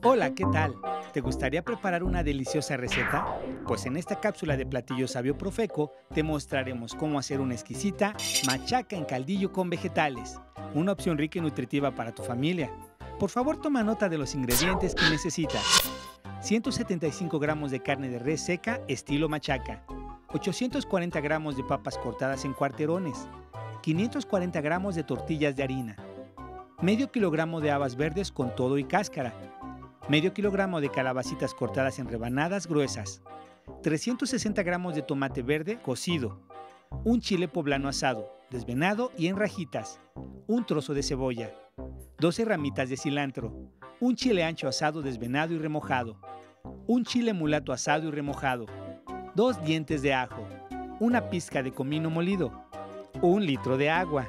Hola, ¿qué tal? ¿Te gustaría preparar una deliciosa receta? Pues en esta cápsula de Platillo Sabio Profeco te mostraremos cómo hacer una exquisita machaca en caldillo con vegetales, una opción rica y nutritiva para tu familia. Por favor, toma nota de los ingredientes que necesitas. 175 gramos de carne de res seca estilo machaca, 840 gramos de papas cortadas en cuarterones, 540 gramos de tortillas de harina, medio kilogramo de habas verdes con todo y cáscara, medio kilogramo de calabacitas cortadas en rebanadas gruesas, 360 gramos de tomate verde cocido, un chile poblano asado, desvenado y en rajitas, un trozo de cebolla, 12 ramitas de cilantro, un chile ancho asado desvenado y remojado, un chile mulato asado y remojado, 2 dientes de ajo, una pizca de comino molido, 1 litro de agua,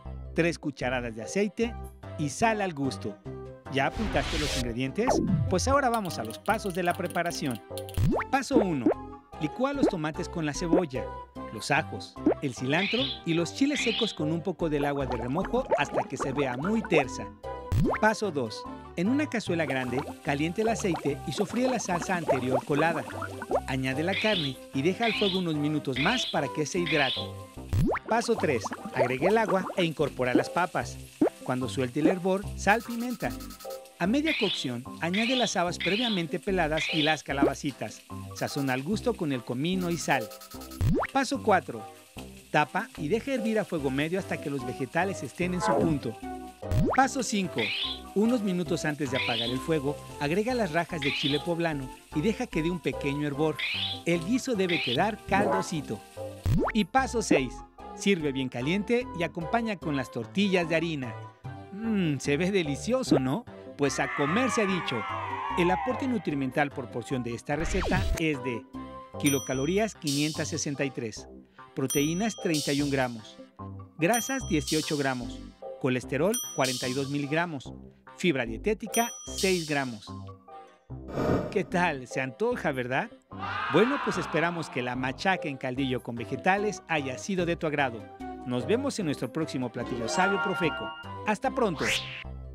3 cucharadas de aceite y sal al gusto. ¿Ya apuntaste los ingredientes? Pues ahora vamos a los pasos de la preparación. Paso 1. Licúa los tomates con la cebolla, los ajos, el cilantro y los chiles secos con un poco del agua de remojo hasta que se vea muy tersa. Paso 2. En una cazuela grande, caliente el aceite y sofríe la salsa anterior colada. Añade la carne y deja al fuego unos minutos más para que se hidrate. Paso 3. Agregue el agua e incorpora las papas. Cuando suelte el hervor, sal, pimienta. A media cocción, añade las habas previamente peladas y las calabacitas. Sazona al gusto con el comino y sal. Paso 4. Tapa y deja hervir a fuego medio hasta que los vegetales estén en su punto. Paso 5. Unos minutos antes de apagar el fuego, agrega las rajas de chile poblano y deja que dé un pequeño hervor. El guiso debe quedar caldosito. Y paso 6. Sirve bien caliente y acompaña con las tortillas de harina. Se ve delicioso, ¿no? Pues a comer se ha dicho. El aporte nutrimental por porción de esta receta es de kilocalorías 563, proteínas 31 gramos, grasas 18 gramos, colesterol 42 miligramos, fibra dietética 6 gramos. ¿Qué tal? Se antoja, ¿verdad? Bueno, pues esperamos que la machaca en caldillo con vegetales haya sido de tu agrado. Nos vemos en nuestro próximo Platillo Sabio Profeco. ¡Hasta pronto!